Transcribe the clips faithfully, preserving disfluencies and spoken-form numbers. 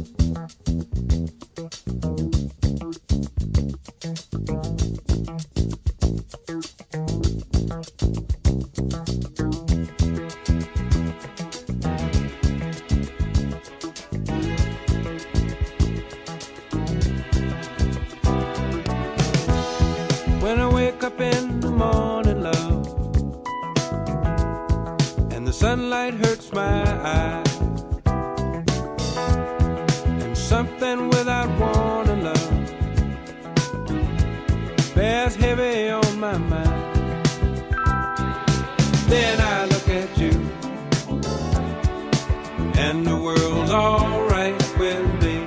When I wake up in the morning, love, and the sunlight hurts my eyes, and something without warning, love, bears heavy on my mind. Then I look at you, and the world's alright with me.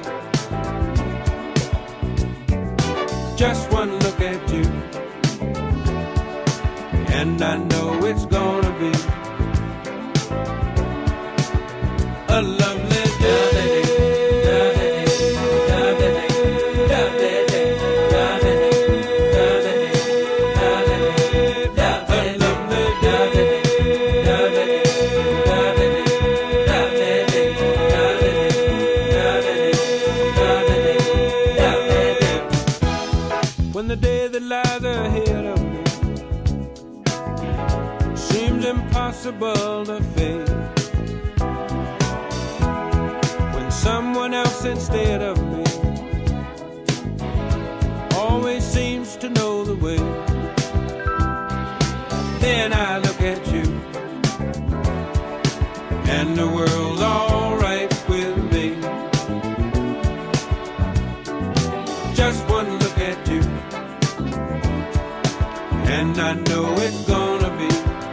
Just one look at you, and I know it's gonna be a lovely day. When the day that lies ahead of me seems impossible to face, when someone else instead of me always seems to know the way, then I look at you, and the world's alright with me. Just one look at you, and I know it's gonna be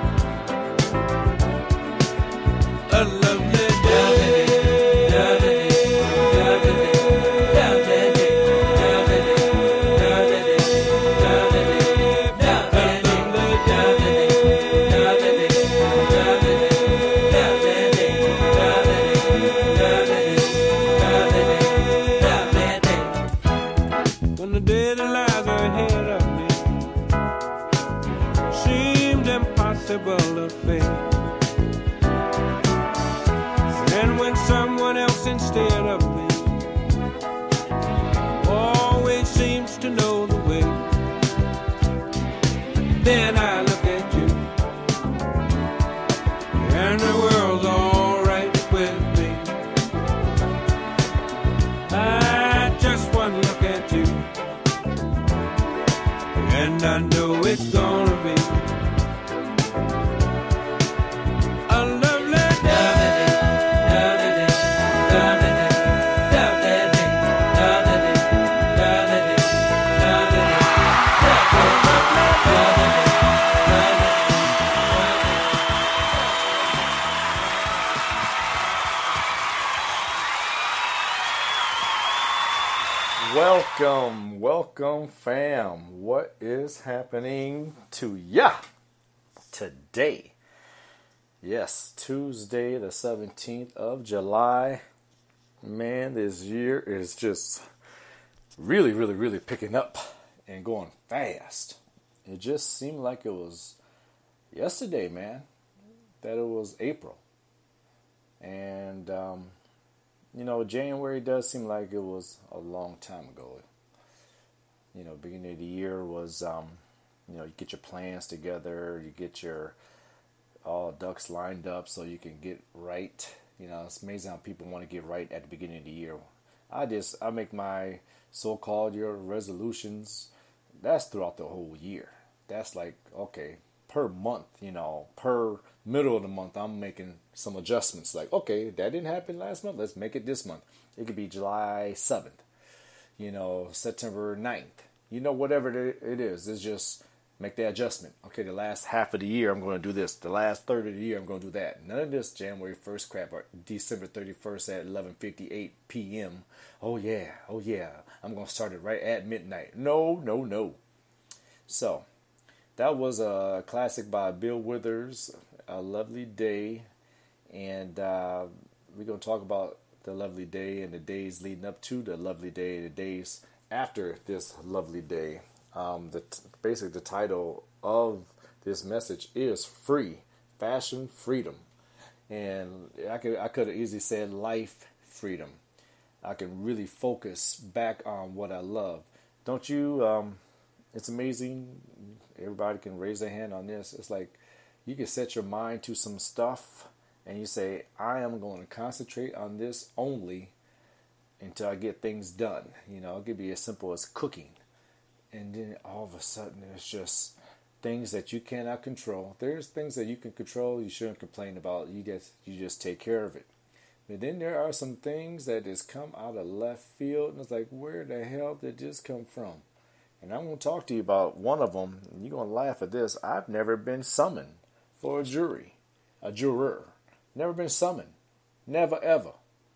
a lovely day. When the day that lies ahead of me seemed impossible to face, and when someone else instead of me always seems to know the way, then I look at you, and the world's alright with me. I just one look at you, and I know it's gonna be a lovely day. Welcome, welcome fam. What is happening to ya today? Yes, Tuesday the seventeenth of July. Man, this year is just really, really, really picking up and going fast. It just seemed like it was yesterday, man, that it was April. And, um, you know, January does seem like it was a long time ago. You know, beginning of the year was, um, you know, you get your plans together, you get your all ducks lined up so you can get right. You know, it's amazing how people want to get right at the beginning of the year. I just, I make my so-called year resolutions. That's throughout the whole year. That's like, okay, per month, you know, per middle of the month, I'm making some adjustments. Like, okay, that didn't happen last month. Let's make it this month. It could be July seventh, you know, September ninth, you know, whatever it is. It's just make the adjustment. Okay, the last half of the year, I'm going to do this. The last third of the year, I'm going to do that. None of this January first crap or December thirty-first at eleven fifty-eight p.m. Oh, yeah. Oh, yeah. I'm going to start it right at midnight. No, no, no. So, that was a classic by Bill Withers, A Lovely Day. And uh, we're going to talk about the lovely day and the days leading up to the lovely day, the days after this lovely day. Um, the t- basically, the title of this message is Free, Fashion Freedom. And I could I could have easily said Life Freedom. I can really focus back on what I love. Don't you? Um, it's amazing. Everybody can raise their hand on this. It's like you can set your mind to some stuff and you say, I am going to concentrate on this only until I get things done. You know, it could be as simple as cooking. And then all of a sudden, it's just things that you cannot control. There's things that you can control. You shouldn't complain about. You get, you just take care of it. But then there are some things that just come out of left field, and it's like, where the hell did this come from? And I'm going to talk to you about one of them, and you're going to laugh at this. I've never been summoned for a jury, a juror. Never been summoned. Never, ever.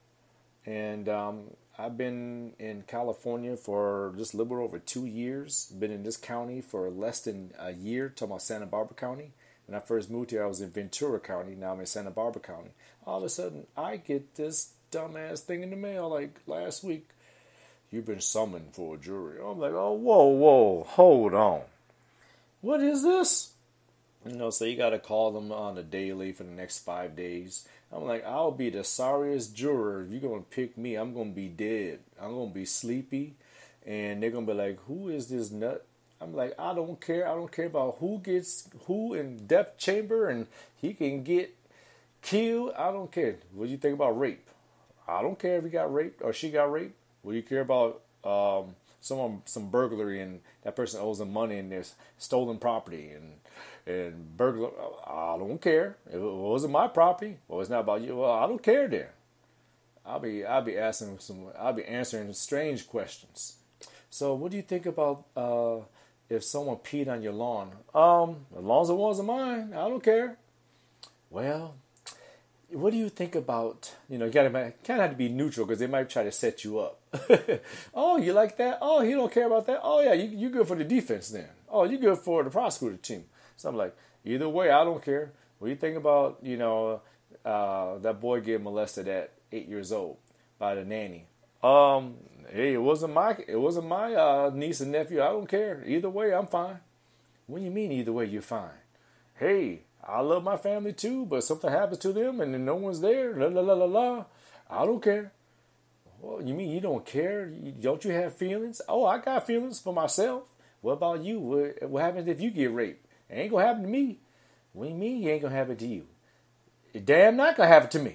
And um, I've been in California for just a little bit over two years. Been in this county for less than a year, talking about Santa Barbara County. When I first moved here, I was in Ventura County. Now I'm in Santa Barbara County. All of a sudden, I get this dumbass thing in the mail like last week. You've been summoned for a jury. I'm like, oh, whoa, whoa, hold on. What is this? You know, so you got to call them on a daily for the next five days. I'm like, I'll be the sorriest juror. If you're going to pick me, I'm going to be dead. I'm going to be sleepy. And they're going to be like, who is this nut? I'm like, I don't care. I don't care about who gets who in death chamber and he can get killed. I don't care. What do you think about rape? I don't care if he got raped or she got raped. What do you care about um, someone, some burglary and that person owes them money and there's stolen property and and burglar? I don't care. If it wasn't my property, well, it's not about you. Well, I don't care there. I'll be I'll be asking some. I'll be answering strange questions. So, what do you think about uh, if someone peed on your lawn? Um, as long as it wasn't mine, I don't care. Well, what do you think about, you know, you gotta kind of have to be neutral because they might try to set you up. Oh, you like that? Oh, you don't care about that? Oh, yeah, you you good for the defense then. Oh, you good for the prosecutor team. So I'm like, either way, I don't care. What do you think about, you know, uh, that boy getting molested at eight years old by the nanny? Um, hey, it wasn't my it wasn't my uh, niece and nephew. I don't care. Either way, I'm fine. What do you mean either way you're fine? Hey, I love my family too, but something happens to them and then no one's there. La la la la la. I don't care. Well, you mean you don't care? Don't you have feelings? Oh, I got feelings for myself. What about you? What, what happens if you get raped? It ain't gonna happen to me. What do you mean it ain't gonna happen to you? It damn not gonna happen to me.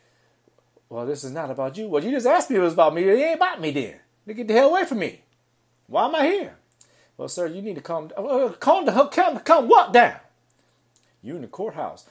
Well, this is not about you. Well, you just asked me if it was about me. It ain't about me then. Then get the hell away from me. Why am I here? Well, sir, you need to calm down. Uh, calm the hell, calm, calm what down? You in the courthouse.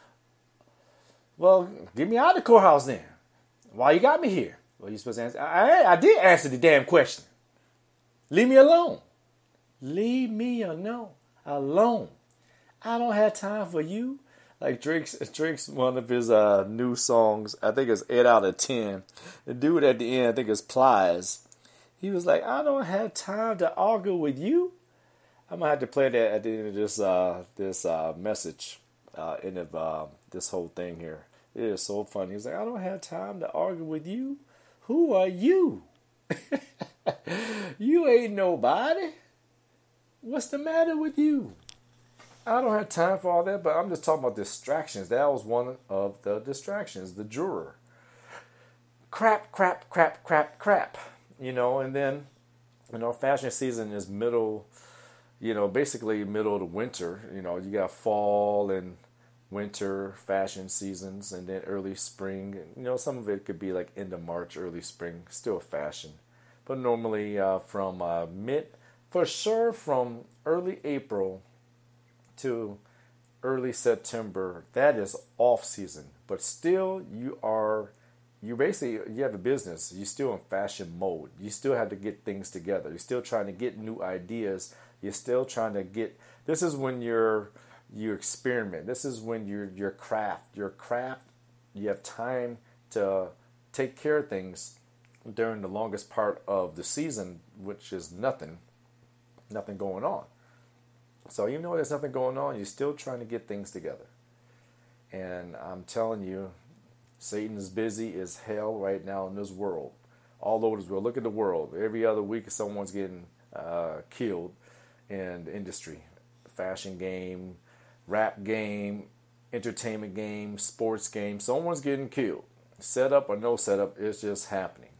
Well, get me out of the courthouse then. Why you got me here? Well, you supposed to answer. I, I, I did answer the damn question. Leave me alone. Leave me alone. Alone. I don't have time for you. Like Drake's, Drake's one of his uh, new songs, I think it's eight out of ten. The dude at the end, I think it's Plies. He was like, I don't have time to argue with you. I'm going to have to play that at the end of this uh, this uh, message, uh, end of uh, this whole thing here. It is so funny. He's like, I don't have time to argue with you. Who are you? You ain't nobody. What's the matter with you? I don't have time for all that, but I'm just talking about distractions. That was one of the distractions, the juror. Crap, crap, crap, crap, crap. You know, and then, you know, fashion season is middle, you know, basically middle of the winter. You know, you got fall and winter fashion seasons and then early spring. You know, some of it could be like end of March, early spring, still fashion. But normally uh, from uh, mid, for sure from early April to early September, that is off season. But still, you are, you basically, you have a business. You're still in fashion mode. You still have to get things together. You're still trying to get new ideas. You're still trying to get, this is when you're, you experiment. This is when you're, your craft, your craft, you have time to take care of things during the longest part of the season, which is nothing, nothing going on. So even though there's nothing going on, you're still trying to get things together. And I'm telling you, Satan is busy as hell right now in this world. All over this world. Look at the world. Every other week someone's getting uh, killed in the industry. Fashion game, rap game, entertainment game, sports game. Someone's getting killed. Setup or no setup, it's just happening.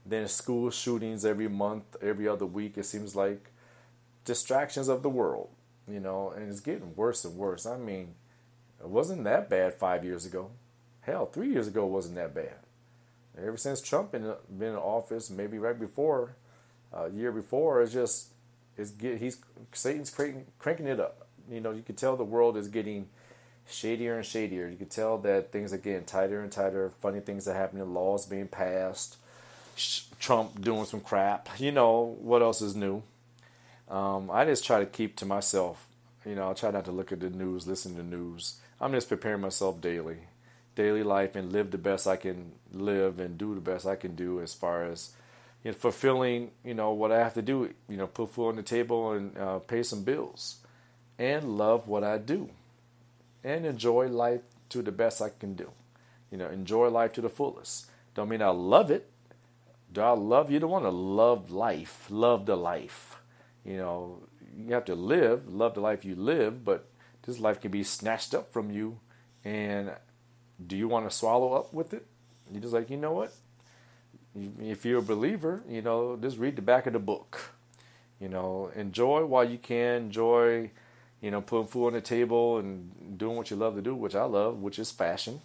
Then school shootings every month, every other week. It seems like distractions of the world, you know, and it's getting worse and worse. I mean, it wasn't that bad five years ago. Hell, three years ago it wasn't that bad. Ever since Trump been, been in office, maybe right before, a uh, year before, it's just, it's get, he's, Satan's cranking, cranking it up. You know, you can tell the world is getting shadier and shadier. You can tell that things are getting tighter and tighter. Funny things are happening. Laws being passed. Trump doing some crap. You know, what else is new? Um, I just try to keep to myself. You know, I try not to look at the news, listen to the news. I'm just preparing myself daily. Daily life, and live the best I can live and do the best I can do as far as, you know, fulfilling, you know, what I have to do. You know, put food on the table and uh, pay some bills. And love what I do. And enjoy life to the best I can do. You know, enjoy life to the fullest. Don't mean I love it. Do I love? You don't want to love life. Love the life. You know, you have to live, love the life you live, but this life can be snatched up from you. And do you want to swallow up with it? You're just like, you know what? If you're a believer, you know, just read the back of the book. You know, enjoy while you can. Enjoy, you know, putting food on the table and doing what you love to do, which I love, which is fashion.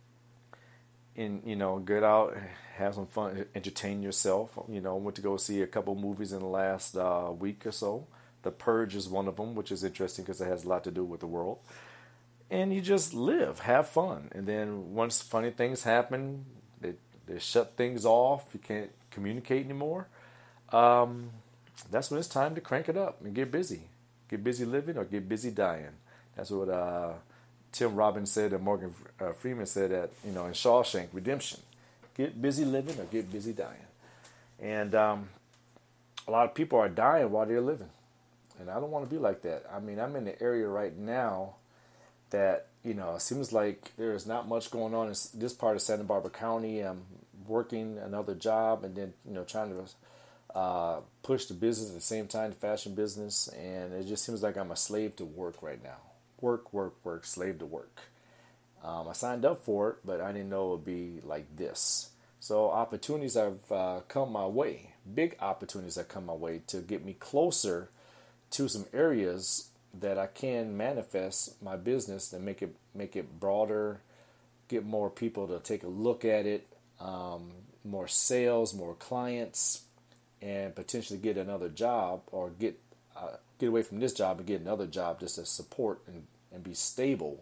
And, you know, get out, have some fun, entertain yourself. You know, went to go see a couple movies in the last uh, week or so. The Purge is one of them, which is interesting because it has a lot to do with the world. And you just live, have fun. And then once funny things happen, they, they shut things off. You can't communicate anymore. Um, that's when it's time to crank it up and get busy. Get busy living or get busy dying. That's what uh, Tim Robbins said and Morgan uh, Freeman said that, you know, in Shawshank Redemption. Get busy living or get busy dying. And um, a lot of people are dying while they're living. And I don't want to be like that. I mean, I'm in the area right now that, you know, it seems like there's not much going on in this part of Santa Barbara County. I'm working another job and then, you know, trying to uh, push the business at the same time, the fashion business. And it just seems like I'm a slave to work right now. Work, work, work, slave to work. Um, I signed up for it, but I didn't know it would be like this. So opportunities have uh, come my way. Big opportunities have come my way to get me closer to some areas that I can manifest my business and make it make it broader, get more people to take a look at it, um, more sales, more clients, and potentially get another job or get uh, get away from this job and get another job just to support and, and be stable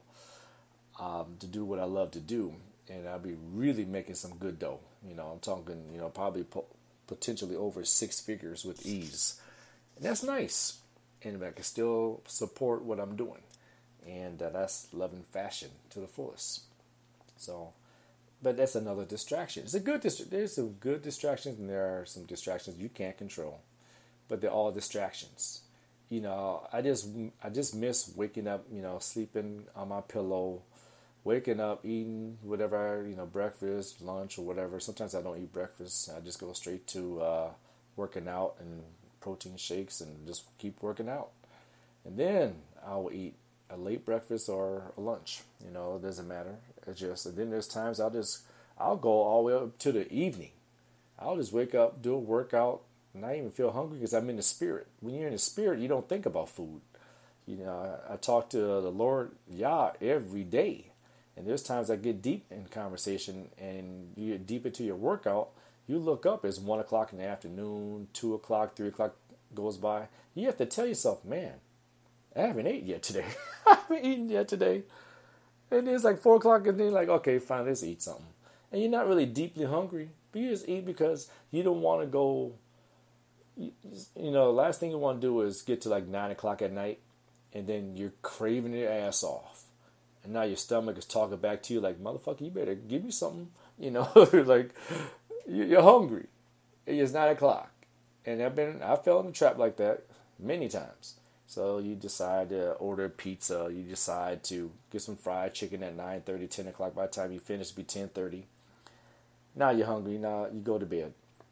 um, to do what I love to do. And I'll be really making some good dough. You know, I'm talking, you know, probably po- potentially over six figures with ease. And that's nice. And I can still support what I'm doing. And uh, that's loving fashion to the fullest. So, but that's another distraction. It's a good dist- There's some good distractions and there are some distractions you can't control. But they're all distractions. You know, I just I just miss waking up, you know, sleeping on my pillow, waking up, eating whatever, you know, breakfast, lunch, or whatever. Sometimes I don't eat breakfast. I just go straight to uh, working out and protein shakes and just keep working out. And then I'll eat a late breakfast or a lunch. You know, it doesn't matter. It's just, and then there's times I'll just, I'll go all the way up to the evening. I'll just wake up, do a workout, and not even feel hungry because I'm in the spirit. When you're in the spirit, you don't think about food. You know, I, I talk to the Lord Yah every day. And there's times I get deep in conversation and you get deep into your workout. You look up, it's one o'clock in the afternoon, two o'clock, three o'clock goes by. You have to tell yourself, man, I haven't eaten yet today. I haven't eaten yet today. And it's like four o'clock and then you're like, okay, fine, let's eat something. And you're not really deeply hungry, but you just eat because you don't want to go, you, you know, the last thing you want to do is get to like nine o'clock at night and then you're craving your ass off. And now your stomach is talking back to you like, motherfucker, you better give me something. You know, like, you're hungry. It's nine o'clock. And I've been, I fell in the trap like that many times. So you decide to order pizza. You decide to get some fried chicken at nine thirty, ten o'clock. By the time you finish, it'll be ten thirty. Now you're hungry. Now you go to bed.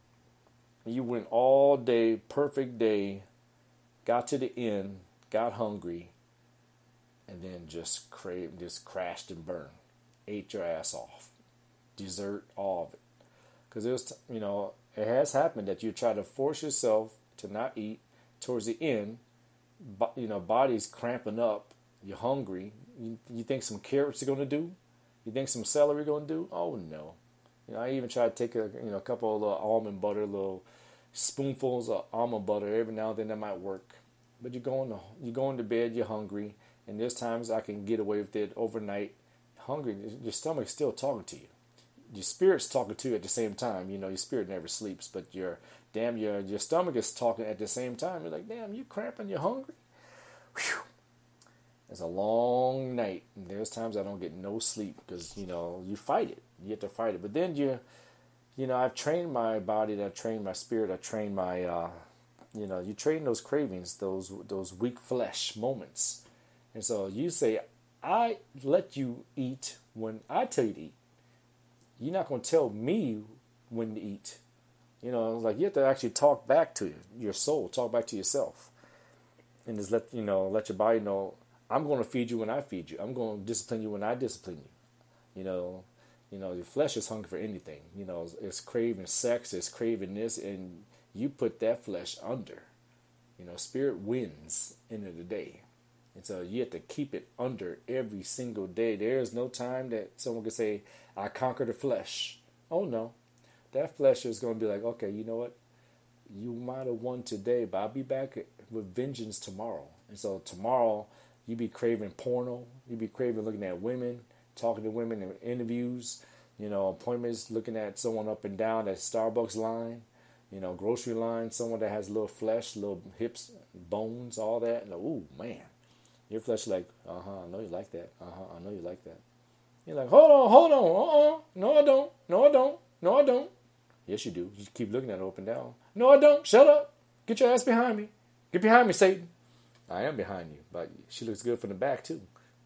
You went all day, perfect day, got to the end, got hungry, and then just craved, just crashed and burned. Ate your ass off. Dessert, all of it. Because it was, you know, it has happened that you try to force yourself to not eat towards the end. But, you know, body's cramping up. You're hungry. You, you think some carrots are going to do? You think some celery going to do? Oh, no. You know, I even try to take a, you know, a couple of little almond butter, little spoonfuls of almond butter every now and then. That might work. But you're going to, you're going to bed, you're hungry. And there's times I can get away with it overnight. Hungry, your stomach's still talking to you. Your spirit's talking to you at the same time. You know, your spirit never sleeps, but your damn your your stomach is talking at the same time. You're like, damn, you cramping, you're hungry. Whew. It's a long night, and there's times I don't get no sleep because you know you fight it. You have to fight it, but then you, you know, I've trained my body, I've trained my spirit, I've trained my, uh, you know, you train those cravings, those those weak flesh moments, and so you say, I let you eat when I tell you to eat. You're not going to tell me when to eat. You know, like you have to actually talk back to your soul, talk back to yourself. And just let, you know, let your body know, I'm going to feed you when I feed you. I'm going to discipline you when I discipline you. You know, you know, your flesh is hungry for anything. You know, it's craving sex, it's craving this, and you put that flesh under. You know, spirit wins end of the day. And so you have to keep it under every single day. There is no time that someone can say, I conquer the flesh. Oh, no. That flesh is going to be like, okay, you know what? You might have won today, but I'll be back with vengeance tomorrow. And so tomorrow, you be craving porno. You be craving looking at women, talking to women in interviews, you know, appointments, looking at someone up and down that Starbucks line, you know, grocery line, someone that has little flesh, little hips, bones, all that. And, ooh, man. Your flesh is like, uh-huh, I know you like that. Uh-huh, I know you like that. You're like, hold on, hold on. Uh-uh. No, I don't. No, I don't. No, I don't. Yes, you do. You keep looking at it up and down. No, I don't. Shut up. Get your ass behind me. Get behind me, Satan. I am behind you, but she looks good from the back, too.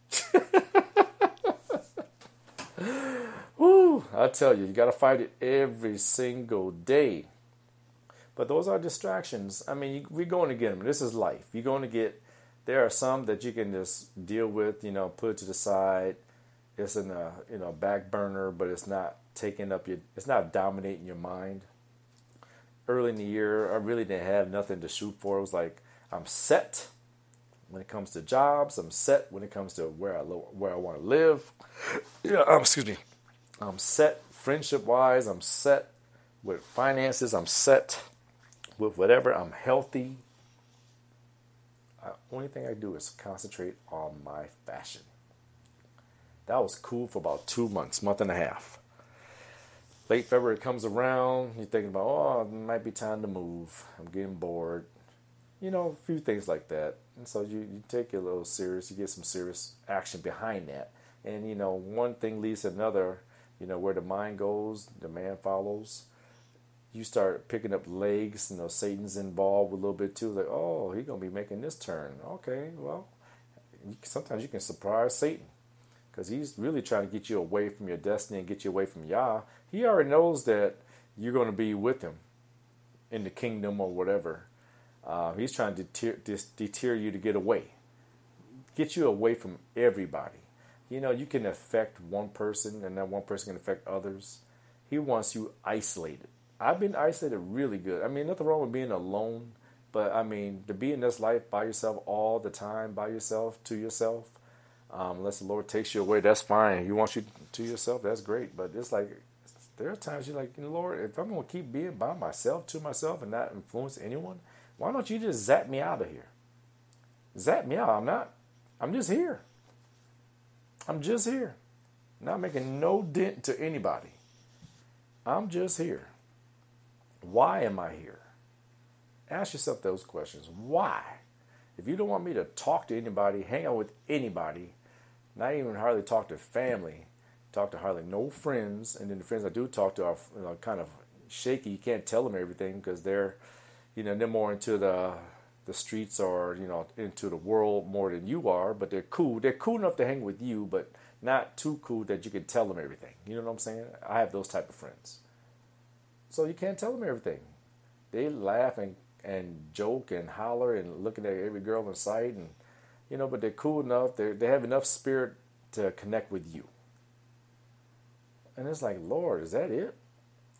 Woo, I tell you, you got to fight it every single day. But those are distractions. I mean, you, we're going to get them. This is life. You're going to get... There are some that you can just deal with, you know, put it to the side. It's in a, you know, back burner, but it's not taking up your, it's not dominating your mind. Early in the year, I really didn't have nothing to shoot for. It was like, I'm set when it comes to jobs. I'm set when it comes to where I, where I want to live. Yeah, um, excuse me. I'm set friendship-wise. I'm set with finances. I'm set with whatever. I'm healthy. The only thing I do is concentrate on my fashion. That was cool for about two months, month and a half. Late February comes around, you're thinking about, oh, it might be time to move. I'm getting bored. You know, a few things like that. And so you, you take it a little serious, you get some serious action behind that. And, you know, one thing leads to another. You know, where the mind goes, the man follows. You start picking up legs, you know, Satan's involved a little bit too. Like, oh, he's going to be making this turn. Okay, well, sometimes you can surprise Satan because he's really trying to get you away from your destiny and get you away from Yah. He already knows that you're going to be with him in the kingdom or whatever. Uh, he's trying to deter, deter you to get away, get you away from everybody. You know, you can affect one person and that one person can affect others. He wants you isolated. I've been isolated really good. I mean, nothing wrong with being alone, but I mean, to be in this life by yourself all the time, by yourself, to yourself, um, unless the Lord takes you away, that's fine. He wants you to yourself, that's great. But it's like, there are times you're like, Lord, if I'm going to keep being by myself, to myself, and not influence anyone, why don't you just zap me out of here? Zap me out. I'm not, I'm just here. I'm just here. Not making no dent to anybody. I'm just here. Why am I here? Ask yourself those questions. Why? If you don't want me to talk to anybody, hang out with anybody, not even hardly talk to family, talk to hardly no friends, and then the friends I do talk to are, you know, kind of shaky. You can't tell them everything because they're, you know, they're more into the the streets or, you know, into the world more than you are, but they're cool. They're cool enough to hang with you, but not too cool that you can tell them everything. You know what I'm saying? I have those type of friends. So you can't tell them everything. They laugh and, and joke and holler and looking at every girl in sight, and you know, but they're cool enough. They they have enough spirit to connect with you. And it's like, Lord, is that it?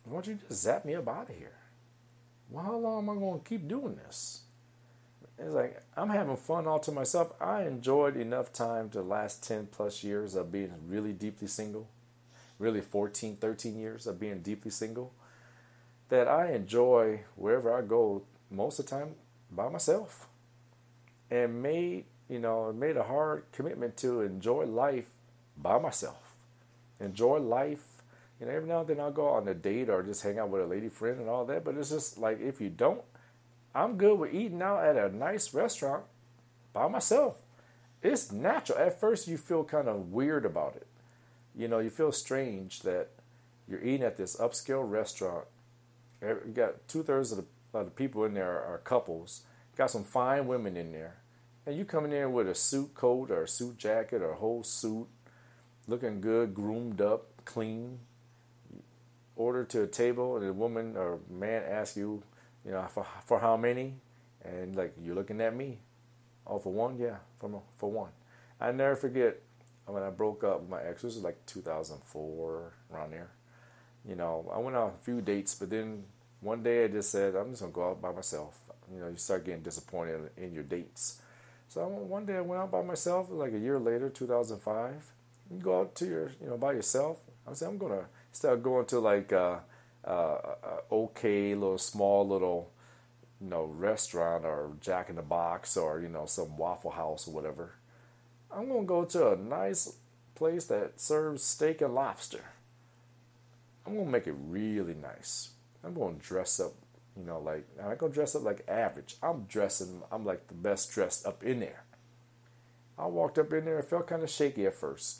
why don't you just zap me up out of here? Well, how long am I going to keep doing this? It's like, I'm having fun all to myself. I enjoyed enough time to last ten plus years of being really deeply single, really fourteen, thirteen years of being deeply single, that I enjoy wherever I go most of the time by myself. And made, you know, made a hard commitment to enjoy life by myself. Enjoy life. You know, every now and then I'll go on a date or just hang out with a lady friend and all that. But it's just like, if you don't, I'm good with eating out at a nice restaurant by myself. It's natural. At first, you feel kind of weird about it. You know, you feel strange that you're eating at this upscale restaurant. You got two-thirds of the, of the people in there are couples. Got some fine women in there. And you coming in with a suit coat or a suit jacket or a whole suit, looking good, groomed up, clean. Order to a table, and a woman or man asks you, you know, for for how many? And like, you're looking at me. Oh, for one? Yeah, for, for one. I never forget when I broke up with my ex. This was like two thousand four, around there. You know, I went on a few dates, but then one day I just said, I'm just going to go out by myself. You know, you start getting disappointed in your dates. So one day I went out by myself, like a year later, two thousand five. You go out to your, you know, by yourself. I said, I'm going to start going to like a, a, a okay little, small little, you know, restaurant or Jack in the Box or, you know, some Waffle House or whatever. I'm going to go to a nice place that serves steak and lobster. I'm going to make it really nice. I'm going to dress up, you know, like, I'm not going to dress up like average. I'm dressing, I'm like the best dressed up in there. I walked up in there, it felt kind of shaky at first.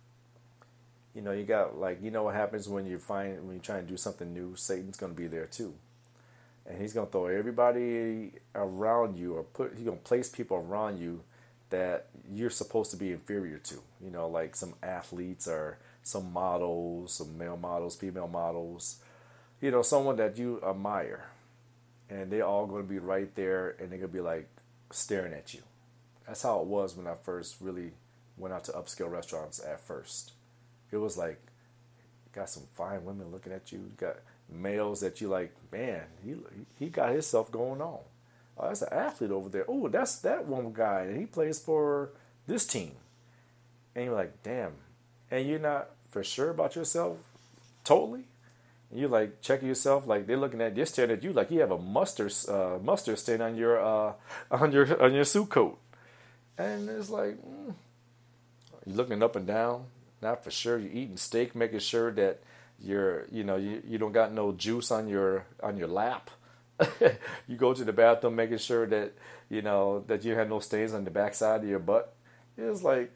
You know, you got like, you know what happens when you find, when you try and do something new, Satan's going to be there too. And he's going to throw everybody around you, or put, he's going to place people around you that you're supposed to be inferior to. You know, like some athletes or some models, some male models, female models. You know, someone that you admire. And they're all going to be right there, and they're going to be like staring at you. That's how it was when I first really went out to upscale restaurants at first. It was like, got some fine women looking at you. You got males that you like, man, he he got himself going on. Oh, that's an athlete over there. Oh, that's that one guy, and he plays for this team. And you're like, damn. And you're not for sure about yourself, totally. And you're like checking yourself, like they're looking at, they're staring at you like you have a mustard uh, mustard stain on your uh, on your on your suit coat. And it's like, mm. You're looking up and down. Not for sure. You're eating steak, making sure that you're, you know, you, you don't got no juice on your on your lap. You go to the bathroom, making sure that, you know, that you have no stains on the backside of your butt. It's like,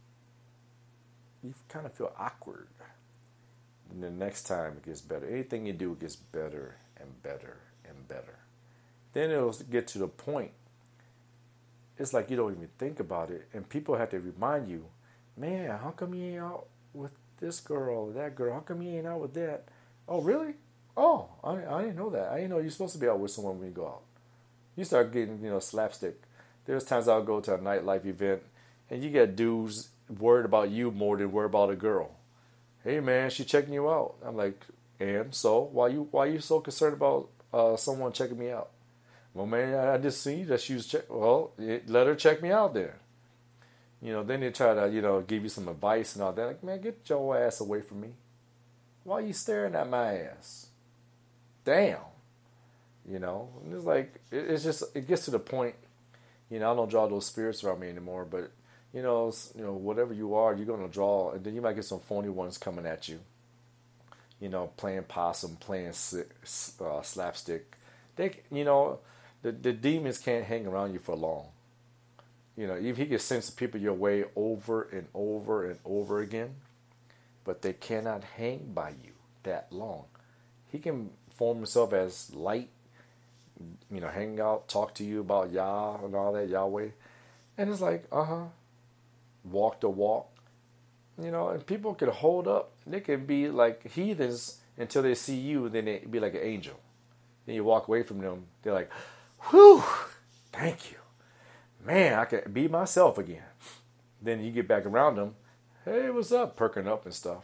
you kind of feel awkward. And the next time it gets better. Anything you do gets better and better and better. Then it'll get to the point, it's like you don't even think about it. And people have to remind you, man, how come you ain't out with this girl or that girl? How come you ain't out with that? Oh, really? Oh, I, I didn't know that. I didn't know you're supposed to be out with someone when you go out. You start getting, you know, slapstick. There's times I'll go to a nightlife event and you get dudes worried about you more than worried about a girl. Hey, man, she checking you out. I'm like, and so why you why you so concerned about uh, someone checking me out? Well, man, I just see that she was check. Well, it, let her check me out then. You know, then they try to, you know, give you some advice and all that. Like, man, get your ass away from me. Why are you staring at my ass? Damn. You know, and it's like, it, it's just, it gets to the point, you know, I don't draw those spirits around me anymore, but, you know, you know, whatever you are, you're going to draw, and then you might get some phony ones coming at you. You know, playing possum, playing uh, slapstick. They, you know, the, the demons can't hang around you for long. You know, if he can send some people your way over and over and over again, but they cannot hang by you that long. He can form himself as light, you know, hang out, talk to you about Yah and all that, Yahweh. And it's like, uh-huh, walk the walk. You know, and people can hold up. They can be like heathens until they see you, then they be like an angel. Then you walk away from them, they're like, whew, thank you. Man, I can be myself again. Then you get back around them. Hey, what's up? Perking up and stuff.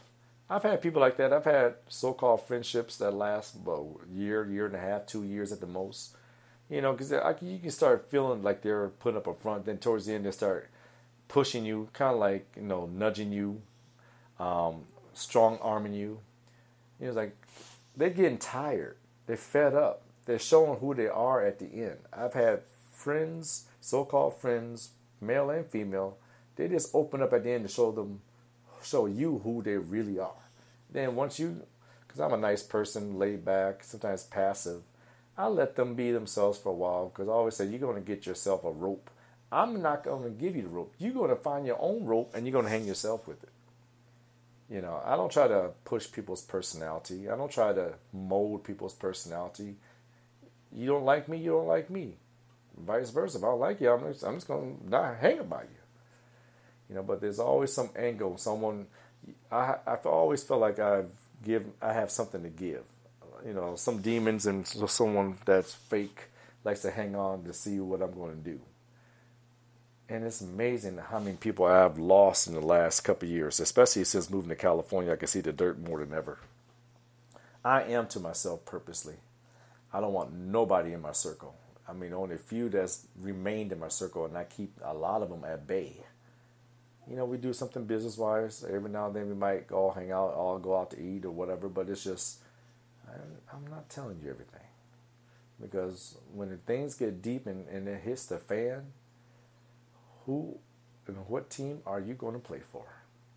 I've had people like that. I've had so-called friendships that last about a year, year and a half, two years at the most. You know, because you can start feeling like they're putting up a front. Then towards the end, they start pushing you, kind of like, you know, nudging you, um, strong arming you. You know, it's like they're getting tired. They're fed up. They're showing who they are at the end. I've had friends, so-called friends, male and female. They just open up at the end to show them, show you who they really are. Then once you, because I'm a nice person, laid back, sometimes passive, I let them be themselves for a while, because I always say, you're going to get yourself a rope. I'm not going to give you the rope. You're going to find your own rope, and you're going to hang yourself with it. You know, I don't try to push people's personality. I don't try to mold people's personality. You don't like me, you don't like me. Vice versa. If I don't like you, I'm just, I'm just going to not hang about you. You know, but there's always some angle, someone. I I've always felt like I've give I have something to give. You know, some demons and someone that's fake likes to hang on to see what I'm going to do. And it's amazing how many people I've lost in the last couple of years, especially since moving to California. I can see the dirt more than ever. I am to myself purposely. I don't want nobody in my circle. I mean, only a few that's remained in my circle, and I keep a lot of them at bay. You know, we do something business-wise. Every now and then we might all hang out, all go out to eat or whatever, but it's just, I'm not telling you everything. Because when things get deep and, and it hits the fan, who and what team are you going to play for?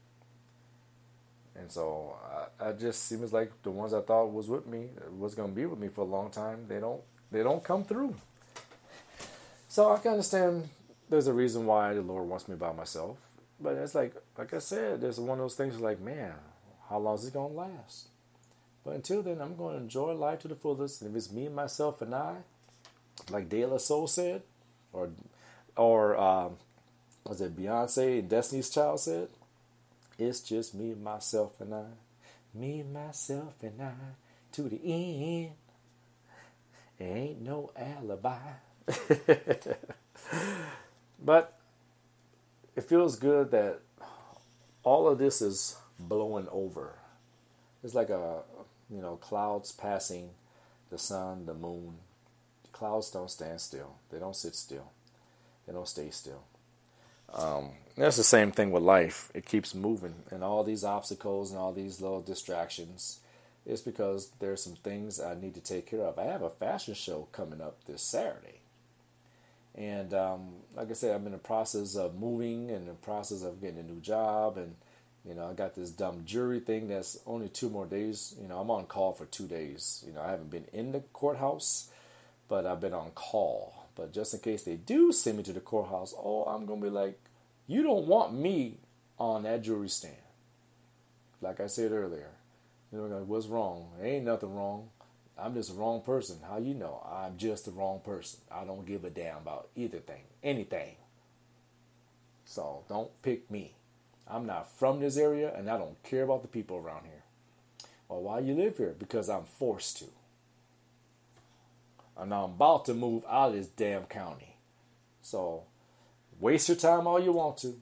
And so I, I just seems like the ones I thought was with me, was going to be with me for a long time, they don't, they don't come through. So I can understand there's a reason why the Lord wants me by myself. But it's like, like I said, there's one of those things like, man, how long is it going to last? But until then, I'm going to enjoy life to the fullest. And if it's me, myself, and I, like De La Soul said, or, or um, was it Beyonce and Destiny's Child said, it's just me, myself, and I. Me, myself, and I, to the end. Ain't no alibi. But it feels good that all of this is blowing over. It's like a, you know, clouds passing the sun, the moon. The clouds don't stand still. They don't sit still. They don't stay still. Um, that's the same thing with life. It keeps moving. And all these obstacles and all these little distractions, it's because there's some things I need to take care of. I have a fashion show coming up this Saturday. And um, like I said, I'm in the process of moving and the process of getting a new job. And, you know, I got this dumb jury thing that's only two more days. You know, I'm on call for two days. You know, I haven't been in the courthouse, but I've been on call. But just in case they do send me to the courthouse, oh, I'm going to be like, you don't want me on that jury stand. Like I said earlier, you know, like, what's wrong? There ain't nothing wrong. I'm just the wrong person. How you know? I'm just the wrong person. I don't give a damn about either thing, anything. So don't pick me. I'm not from this area, and I don't care about the people around here. Well, why you live here? Because I'm forced to. And I'm about to move out of this damn county. So waste your time all you want to.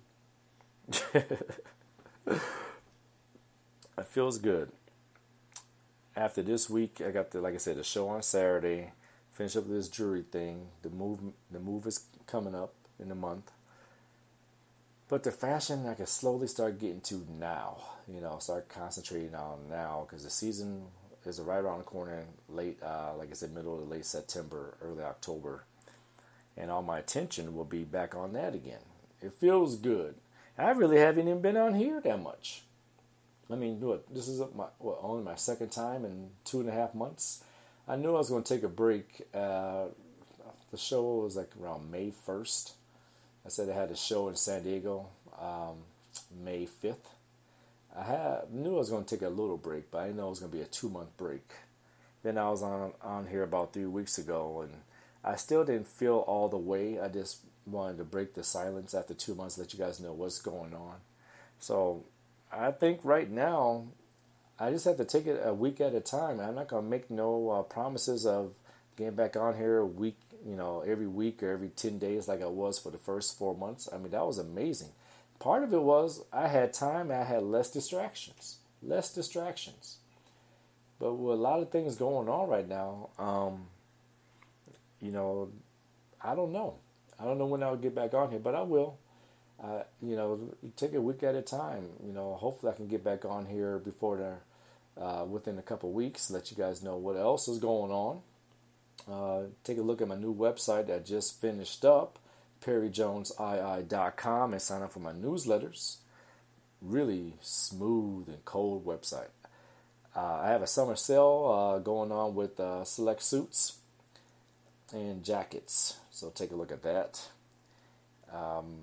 It feels good. After this week, I got the, like I said, the show on Saturday. Finish up this jury thing. The move, the move is coming up in a month. But the fashion, I can slowly start getting to now. You know, start concentrating on now because the season is right around the corner. Late, uh, like I said, middle to late September, early October, and all my attention will be back on that again. It feels good. I really haven't even been on here that much. I mean, what, this is my, what, only my second time in two and a half months. I knew I was going to take a break. Uh, the show was like around May first. I said I had a show in San Diego um, May fifth. I had, knew I was going to take a little break, but I didn't know it was going to be a two-month break. Then I was on, on here about three weeks ago, and I still didn't feel all the way. I just wanted to break the silence after two months, let you guys know what's going on. So I think right now, I just have to take it a week at a time. I'm not going to make no uh, promises of getting back on here a week, you know, every week or every ten days like I was for the first four months. I mean, that was amazing. Part of it was I had time, I had less distractions. less distractions. But with a lot of things going on right now, um, you know, I don't know. I don't know when I'll get back on here, but I will. Uh, you know, take a week at a time. You know, hopefully I can get back on here before the, uh, within a couple of weeks, let you guys know what else is going on. Uh, take a look at my new website that just finished up, perry jones i i dot com, and sign up for my newsletters. Really smooth and cold website. Uh, I have a summer sale uh, going on with uh, select suits and jackets, so take a look at that. Um,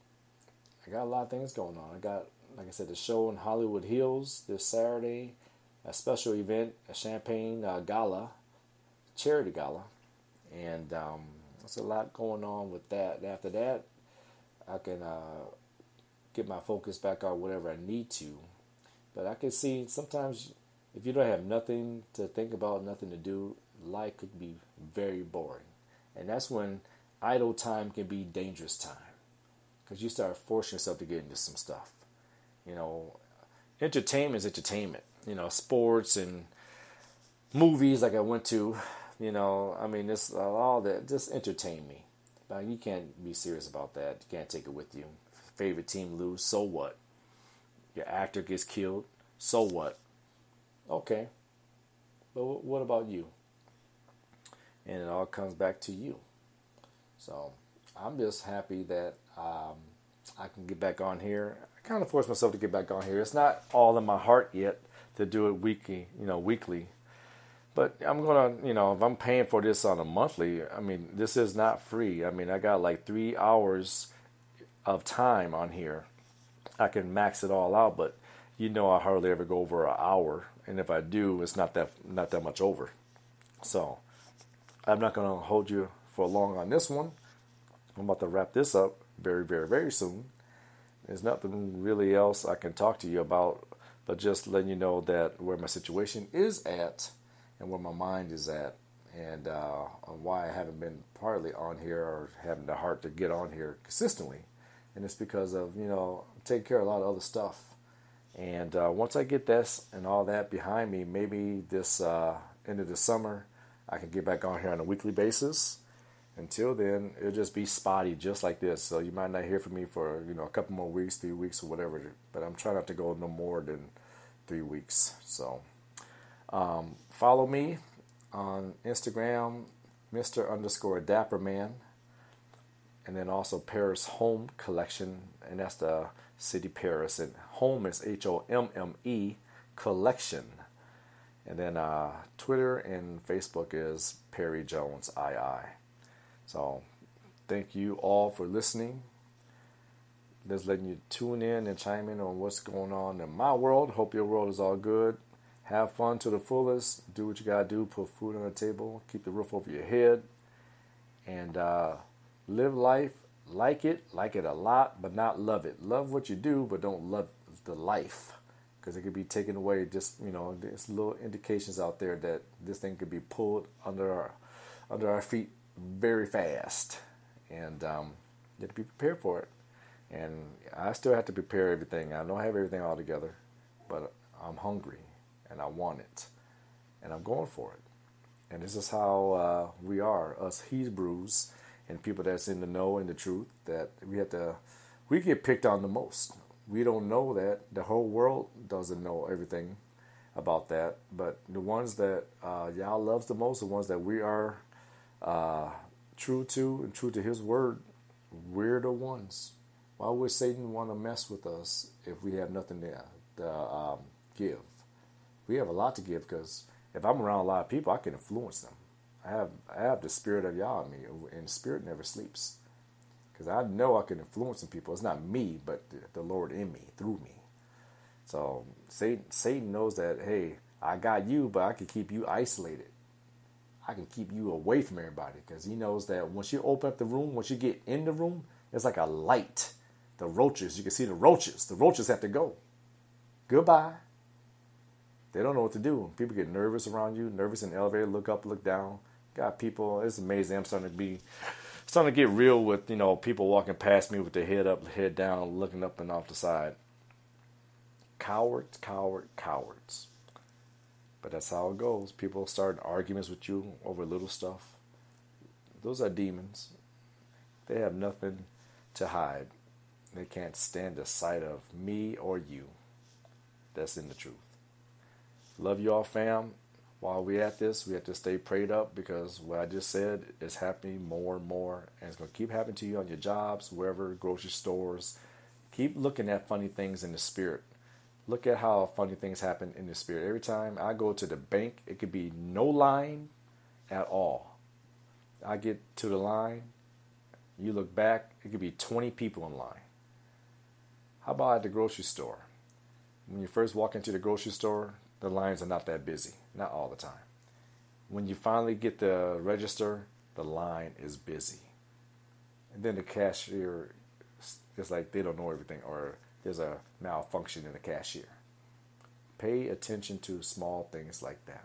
I got a lot of things going on. I got, like I said, the show in Hollywood Hills this Saturday, a special event, a champagne uh, gala, charity gala, and um, there's a lot going on with that. And after that, I can uh, get my focus back on whatever I need to. But I can see sometimes if you don't have nothing to think about, nothing to do, life could be very boring. And that's when idle time can be dangerous time, because you start forcing yourself to get into some stuff. You know, entertainment is entertainment. You know, sports and movies like I went to. You know, I mean, this all that just entertain me. But you can't be serious about that. You can't take it with you. Favorite team lose, so what? Your actor gets killed, so what? Okay, but what about you? And it all comes back to you. So I'm just happy that um, I can get back on here. I kind of forced myself to get back on here. It's not all in my heart yet to do it weekly, you know, weekly. But I'm gonna, you know, if I'm paying for this on a monthly, I mean, this is not free. I mean, I got like three hours of time on here. I can max it all out, but you know, I hardly ever go over an hour, and if I do, it's not that not that much over. So I'm not gonna hold you for long on this one. I'm about to wrap this up very, very, very soon. There's nothing really else I can talk to you about, but just letting you know that where my situation is at and where my mind is at, and uh, why I haven't been partly on here or having the heart to get on here consistently. And it's because of, you know, taking care of a lot of other stuff. And uh, once I get this and all that behind me, maybe this uh, end of the summer, I can get back on here on a weekly basis. Until then, it'll just be spotty, just like this. So you might not hear from me for, you know, a couple more weeks, three weeks, or whatever. But I'm trying not to go no more than three weeks. So um, follow me on Instagram, Mister underscore Dapperman. And then also Paris Home Collection, and that's the city Paris. And home is H O M M E Collection. And then uh, Twitter and Facebook is Perry Jones I I. So thank you all for listening. Just letting you tune in and chime in on what's going on in my world. Hope your world is all good. Have fun to the fullest. Do what you got to do. Put food on the table. Keep the roof over your head. And uh, live life. Like it. Like it a lot, but not love it. Love what you do, but don't love the life. Because it could be taken away. Just, you know, there's little indications out there that this thing could be pulled under our, under our feet very fast. And um, you have to be prepared for it. And I still have to prepare everything. I don't have everything all together, but I'm hungry and I want it. And I'm going for it. And this is how uh, we are, us Hebrews and people that's in the know and the truth, that we have to, we get picked on the most. We don't know that. The whole world doesn't know everything about that. But the ones that uh, Yah loves the most, the ones that we are uh, true to and true to his word, we're the ones. Why would Satan want to mess with us if we have nothing to, to um, give? We have a lot to give, because if I'm around a lot of people, I can influence them. I have I have the spirit of Yah in me, and the spirit never sleeps. Because I know I can influence some people. It's not me, but the, the Lord in me, through me. So Satan, Satan knows that, hey, I got you, but I can keep you isolated. I can keep you away from everybody, because he knows that once you open up the room, once you get in the room, it's like a light. The roaches, you can see the roaches. The roaches have to go. Goodbye. They don't know what to do. People get nervous around you, nervous in the elevator, look up, look down. Got people, it's amazing. I'm starting to be, starting to get real with, you know, people walking past me with their head up, head down, looking up and off the side. Cowards, coward, cowards. But that's how it goes. People start arguments with you over little stuff. Those are demons. They have nothing to hide. They can't stand the sight of me or you. That's in the truth. Love you all, fam. While we at this, we have to stay prayed up because what I just said is happening more and more. And it's going to keep happening to you on your jobs, wherever, grocery stores. Keep looking at funny things in the spirit. Look at how funny things happen in the spirit. Every time I go to the bank, it could be no line at all. I get to the line, you look back, it could be twenty people in line. How about at the grocery store? When you first walk into the grocery store, the lines are not that busy. Not all the time. When you finally get the register, the line is busy. And then the cashier, it's like they don't know everything, or there's a malfunction in the cashier. Pay attention to small things like that.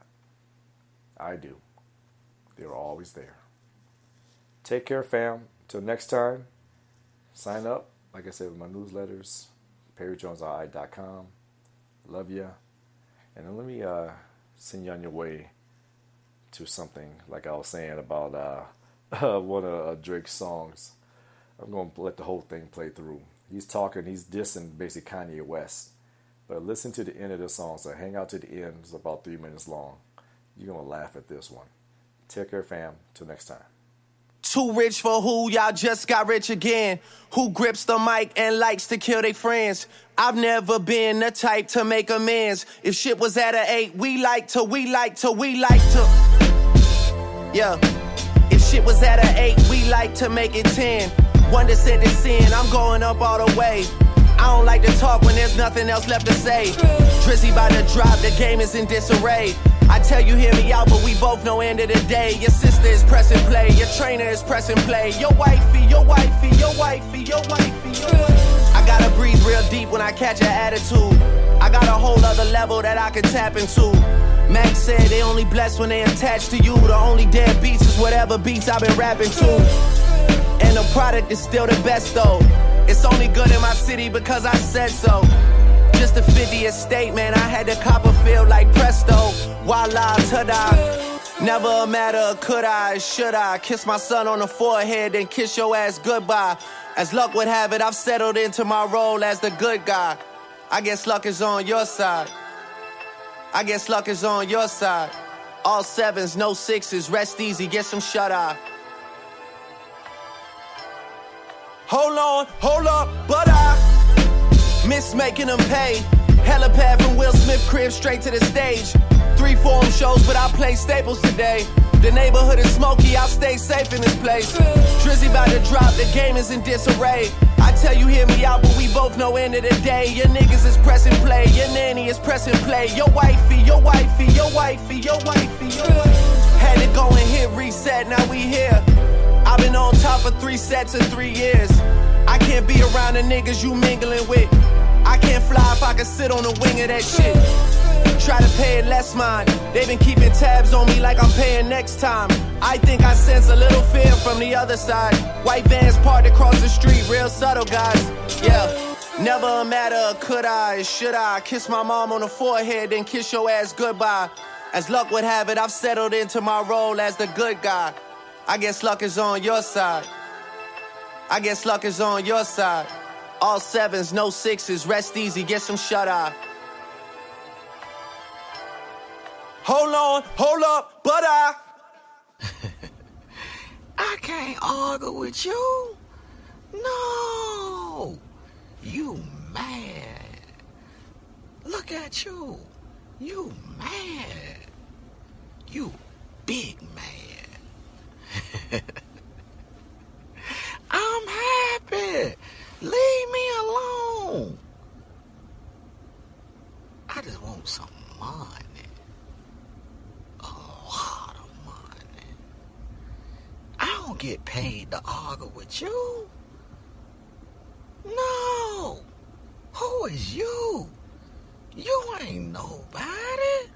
I do. They're always there. Take care, fam. Till next time, sign up, like I said, with my newsletters, perry jones i dot com. Love ya. And then let me uh, send you on your way to something like I was saying about uh, one of uh, Drake's songs. I'm going to let the whole thing play through. He's talking, he's dissing basically Kanye West. But listen to the end of the song. So hang out to the end. It's about three minutes long. You're going to laugh at this one. Take care, fam. Till next time. Too rich for who? Y'all just got rich again. Who grips the mic and likes to kill their friends? I've never been the type to make amends. If shit was at an eight, we like to, we like to, we like to. Yeah. If shit was at an eight, we like to make it ten. One descent is sin, I'm going up all the way. I don't like to talk when there's nothing else left to say. Drizzy by the drop, the game is in disarray. I tell you, hear me out, but we both know end of the day. Your sister is pressing play, your trainer is pressing play. Your wifey, your wifey, your wifey, your wifey, your wifey. I gotta breathe real deep when I catch an attitude. I got a whole other level that I can tap into. Max said they only blessed when they attached to you. The only dead beats is whatever beats I've been rapping to. And the product is still the best though. It's only good in my city because I said so. Just a fiftieth state, man, I had to cop a feel like presto. Voila, ta-da. Never a matter of could I, should I kiss my son on the forehead, then kiss your ass goodbye. As luck would have it, I've settled into my role as the good guy. I guess luck is on your side. I guess luck is on your side. All sevens, no sixes, rest easy, get some shut-eye. Hold on, hold up, but I miss making them pay. Helipad from Will Smith crib straight to the stage. Three forum shows, but I play staples today. The neighborhood is smoky, I'll stay safe in this place. Drizzy about to drop, the game is in disarray. I tell you, hear me out, but we both know end of the day. Your niggas is pressing play, your nanny is pressing play. Your wifey, your wifey, your wifey, your wifey, your wifey. Had to go and hit reset, now we here. I've been on top for three sets in three years. I can't be around the niggas you mingling with. I can't fly if I can sit on the wing of that shit. Try to pay it less mind. They been keeping tabs on me like I'm paying next time. I think I sense a little fear from the other side. White vans parked across the street, real subtle guys. Yeah, never a matter of could I, should I kiss my mom on the forehead, then kiss your ass goodbye. As luck would have it, I've settled into my role as the good guy. I guess luck is on your side. I guess luck is on your side. All sevens, no sixes, rest easy, get some shut-eye. Hold on, hold up, but I... I can't argue with you. No. You mad. Look at you. You mad. You big mad. I'm happy. Leave me alone. I just want some money. A lot of money. I don't get paid to argue with you. No. Who is you? You ain't nobody.